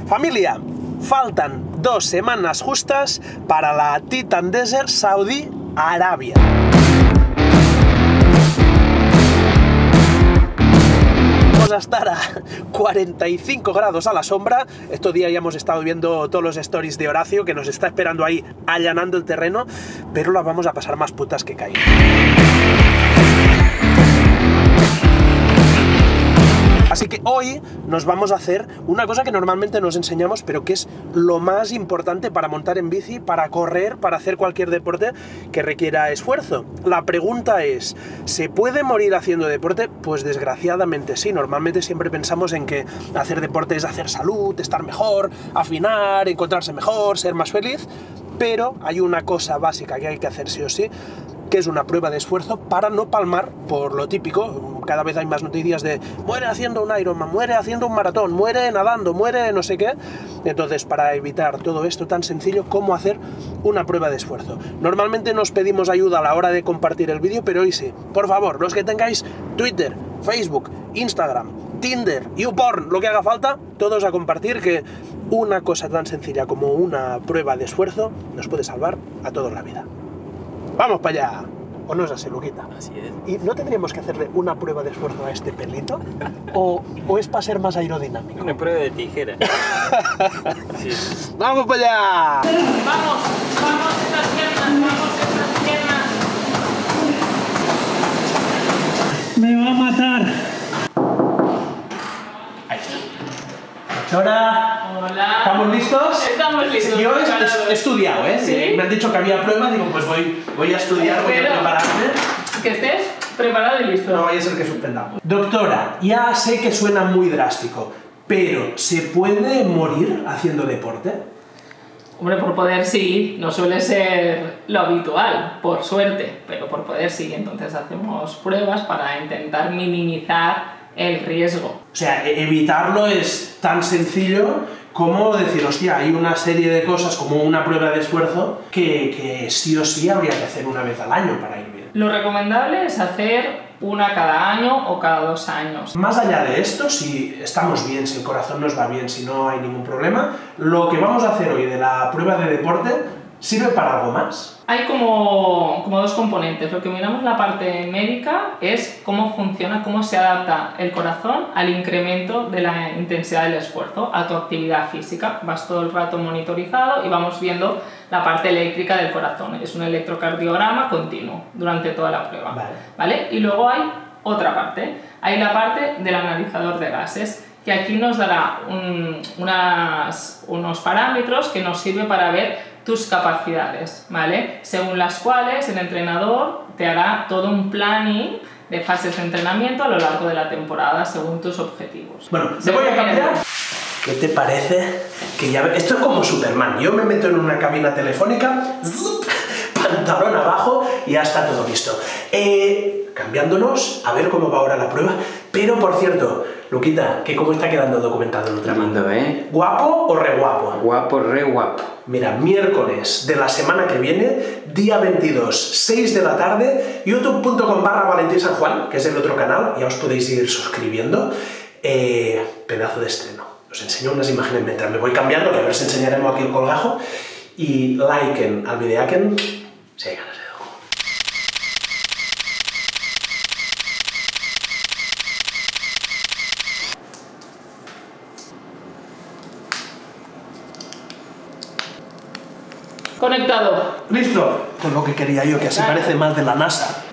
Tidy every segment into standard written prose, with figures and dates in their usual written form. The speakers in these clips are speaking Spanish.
Familia, faltan 2 semanas justas para la Titan Desert Saudi Arabia. Vamos a estar a 45 grados a la sombra. Estos días ya hemos estado viendo todos los stories de Horacio, que nos está esperando ahí allanando el terreno, pero las vamos a pasar más putas que caen. Así que hoy nos vamos a hacer una cosa que normalmente nos enseñamos, pero que es lo más importante para montar en bici, para correr, para hacer cualquier deporte que requiera esfuerzo. La pregunta es, ¿se puede morir haciendo deporte? Pues desgraciadamente sí. Normalmente siempre pensamos en que hacer deporte es hacer salud, estar mejor, afinar, encontrarse mejor, ser más feliz, pero hay una cosa básica que hay que hacer sí o sí, que es una prueba de esfuerzo para no palmar por lo típico. Cada vez hay más noticias de muere haciendo un Ironman, muere haciendo un maratón, muere nadando, muere no sé qué. Entonces, para evitar todo esto tan sencillo como hacer una prueba de esfuerzo. Normalmente nos pedimos ayuda a la hora de compartir el vídeo, pero hoy sí. Por favor, los que tengáis Twitter, Facebook, Instagram, Tinder, YouPorn, lo que haga falta, todos a compartir, que una cosa tan sencilla como una prueba de esfuerzo nos puede salvar a todos la vida. ¡Vamos para allá! ¿O no es así, Luquita? Así es. ¿Y no tendríamos que hacerle una prueba de esfuerzo a este pelito? ¿O es para ser más aerodinámico? Una prueba de tijera. Sí. ¡Vamos para allá! Vamos estas piernas. Me va a matar. Ahí está. Doctora, Hola. ¿estamos listos? Estamos listos. Yo he estudiado, ¿eh? ¿Sí? Me han dicho que había prueba, digo, pues voy a estudiar, voy a prepararme. Que estés preparado y listo. No vaya a ser que suspendamos. Doctora, ya sé que suena muy drástico, pero ¿se puede morir haciendo deporte? Hombre, por poder sí, no suele ser lo habitual, por suerte, pero por poder sí. Entonces hacemos pruebas para intentar minimizar el riesgo. O sea, evitarlo es tan sencillo como decir, hostia, hay una serie de cosas como una prueba de esfuerzo que sí o sí habría que hacer una vez al año para ir bien. Lo recomendable es hacer una cada año o cada 2 años. Más allá de esto, si estamos bien, si el corazón nos va bien, si no hay ningún problema, lo que vamos a hacer hoy de la prueba de deporte sirve para algo más. Hay como 2 componentes. Lo que miramos la parte médica es cómo funciona, cómo se adapta el corazón al incremento de la intensidad del esfuerzo, a tu actividad física. Vas todo el rato monitorizado y vamos viendo la parte eléctrica del corazón. Es un electrocardiograma continuo durante toda la prueba. ¿Vale? Y luego hay otra parte. Hay la parte del analizador de gases, que aquí nos dará unos parámetros que nos sirve para ver tus capacidades, ¿vale? Según las cuales el entrenador te hará todo un planning de fases de entrenamiento a lo largo de la temporada según tus objetivos. Bueno, te voy a cambiar. ¿Qué te parece? Que ya esto es como Superman. Yo me meto en una cabina telefónica, ¡zup!, pantalón abajo y ya está todo listo. Cambiándonos, a ver cómo va ahora la prueba. Pero, por cierto, Luquita, ¿que cómo está quedando documentado el entrenamiento? ¿Guapo o re guapo? Guapo, re guapo. Mira, miércoles de la semana que viene, día 22, 6 de la tarde, youtube.com/ValentinSanJuan, que es el otro canal, ya os podéis ir suscribiendo. Pedazo de estreno. Os enseño unas imágenes mientras me voy cambiando, que a ver si enseñaremos aquí el colgajo. Y liken al videaken si hay ganas de algo. Conectado. ¿Listo? Con lo que quería yo, que así parece más de la NASA.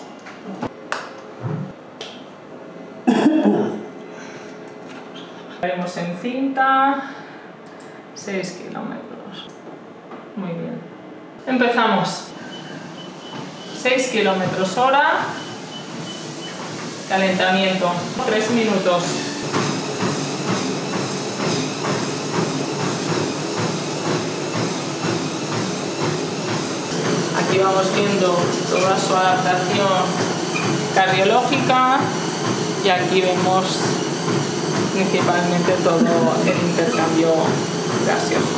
Haremos en cinta 6 kilómetros. Muy bien. Empezamos. 6 kilómetros hora. Calentamiento. 3 minutos. Aquí vamos viendo toda su adaptación cardiológica y aquí vemos principalmente todo el intercambio gaseoso.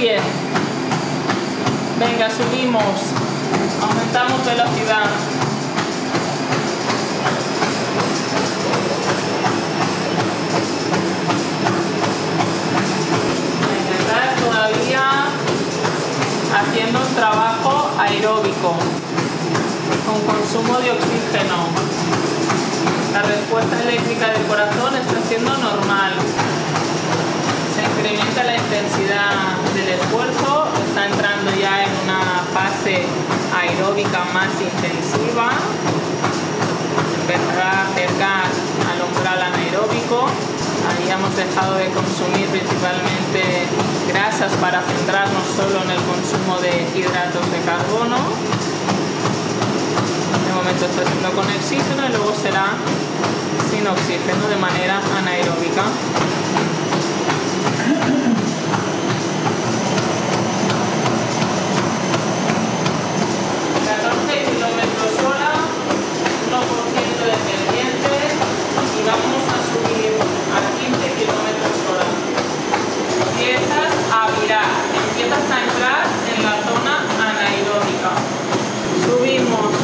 bien. Venga, subimos. Aumentamos velocidad. Venga, estás todavía haciendo un trabajo aeróbico con consumo de oxígeno. La respuesta eléctrica del corazón está siendo normal. Se incrementa la intensidad del esfuerzo, está entrando ya en una fase aeróbica más intensiva. Empezará a acercar al umbral anaeróbico. Ahí hemos dejado de consumir principalmente grasas para centrarnos solo en el consumo de hidratos de carbono. De momento está haciendo con oxígeno y luego será sin oxígeno de manera anaeróbica. 14 km/h, 1% de pendiente y vamos a subir a 15 km/h. Empiezas a virar, empiezas a entrar en la zona anaeróbica. Subimos.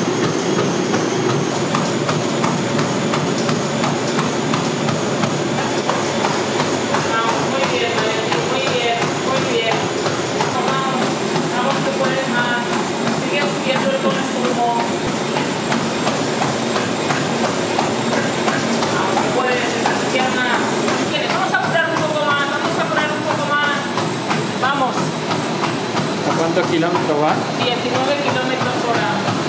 ¿Cuántos kilómetros va? 19 km/h.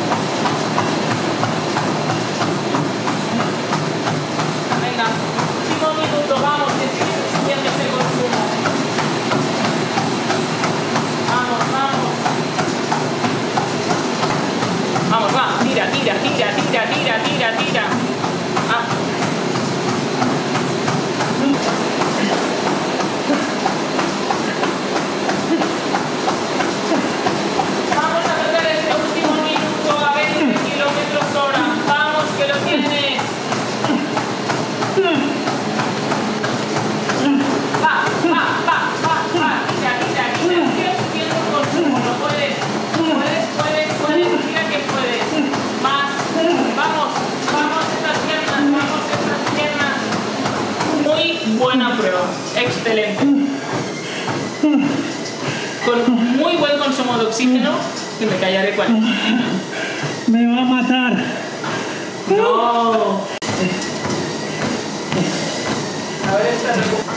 Venga, último minuto, vamos, que sigue subiendo ese consumo. Vamos, vamos. Vamos, va, tira. Ah. Buena prueba, excelente. Con muy buen consumo de oxígeno, y me callaré cuál. Me va a matar. No. A ver esta recuperación.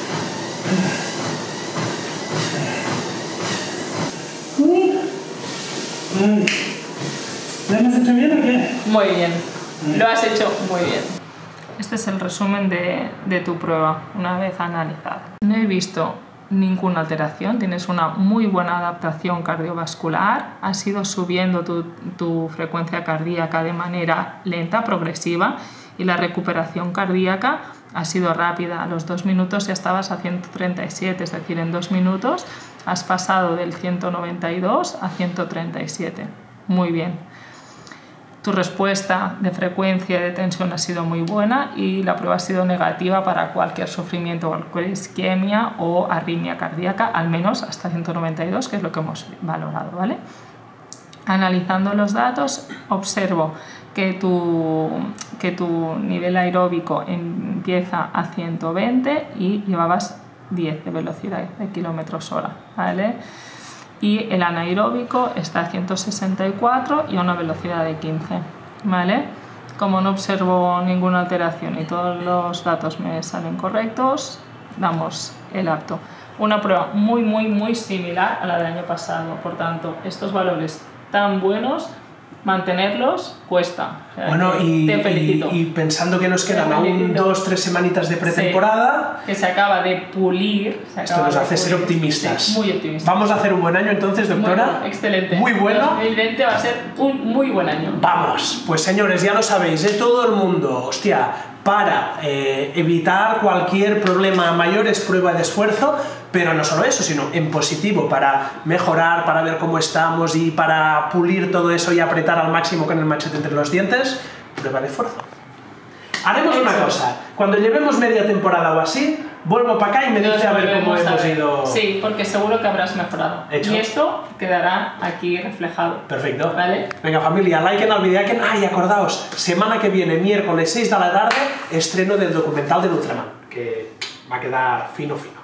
¿Lo hemos hecho bien o qué? Muy bien, lo has hecho muy bien. Este es el resumen de tu prueba, una vez analizada. No he visto ninguna alteración, tienes una muy buena adaptación cardiovascular, has ido subiendo tu frecuencia cardíaca de manera lenta, progresiva, y la recuperación cardíaca ha sido rápida. A los 2 minutos ya estabas a 137, es decir, en 2 minutos has pasado del 192 a 137. Muy bien. Tu respuesta de frecuencia y de tensión ha sido muy buena y la prueba ha sido negativa para cualquier sufrimiento, cualquier isquemia o arritmia cardíaca, al menos hasta 192, que es lo que hemos valorado, ¿vale? Analizando los datos, observo que tu nivel aeróbico empieza a 120 y llevabas 10 de velocidad de km/h, ¿vale? Y el anaeróbico está a 164 y a una velocidad de 15, ¿vale? Como no observo ninguna alteración y todos los datos me salen correctos, damos el apto. Una prueba muy similar a la del año pasado, por tanto, estos valores tan buenos, mantenerlos cuesta. O sea, bueno, te felicito. Y pensando que nos quedan aún 2-3 semanitas de pretemporada, sí, que se acaba de pulir. Esto nos hace ser optimistas. Sí, muy optimistas. Vamos a hacer un buen año entonces, doctora. Bueno, excelente. Muy bueno. 2020 va a ser un muy buen año. Vamos, pues señores, ya lo sabéis, todo el mundo, hostia, para evitar cualquier problema mayor es prueba de esfuerzo, pero no solo eso, sino en positivo, para mejorar, para ver cómo estamos y para pulir todo eso y apretar al máximo con el machete entre los dientes, prueba de esfuerzo. Haremos una cosa, cuando llevemos media temporada o así, vuelvo para acá y me Nos dice a ver cómo volvemos a hemos ver. ido. Sí, porque seguro que habrás mejorado. Hecho. Y esto quedará aquí reflejado. Perfecto. ¿Vale? Venga, familia, like al vídeo. Y acordaos, semana que viene, miércoles 6 de la tarde, estreno del documental del Ultraman, que va a quedar fino.